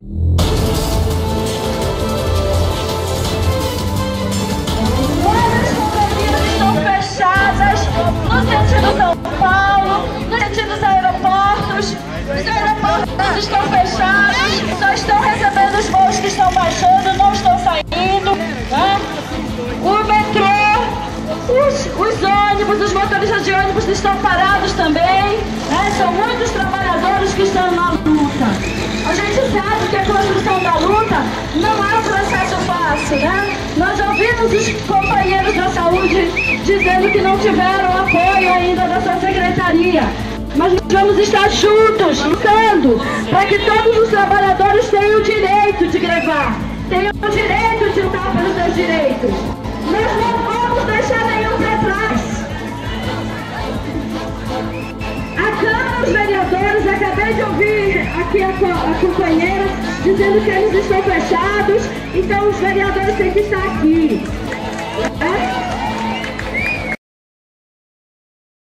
Estão fechadas no sentido São Paulo, no sentido dos aeroportos. Os aeroportos estão fechados, só estão recebendo os voos que estão baixando, não estão saindo, né? O metrô, os ônibus, os motoristas de ônibus estão parados também, né? São muitos trabalhadores que estão na luta. A gente sabe que a construção da luta não é um processo fácil, né? Nós ouvimos os companheiros da saúde dizendo que não tiveram apoio ainda da sua secretaria. Mas nós vamos estar juntos, lutando, para que todos os trabalhadores tenham o direito de grevar, tenham o direito de lutar pelos seus direitos. Nós não vamos deixar nenhum para trás. A Câmara dos Vereadores, acabei de ouvir aqui a companheira dizendo que eles estão fechados, então os vereadores têm que estar aqui.